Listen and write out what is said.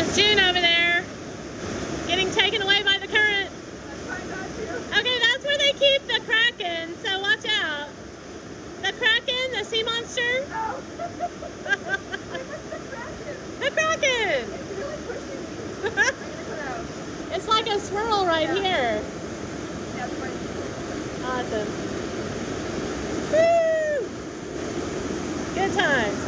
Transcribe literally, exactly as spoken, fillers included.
There's June over there, getting taken away by the current. Okay, that's where they keep the Kraken, so watch out. The Kraken, the sea monster. No. The Kraken! It's really pushing me. It's like a swirl right Yeah. here. Yeah, it's right. Awesome. Woo! Good times.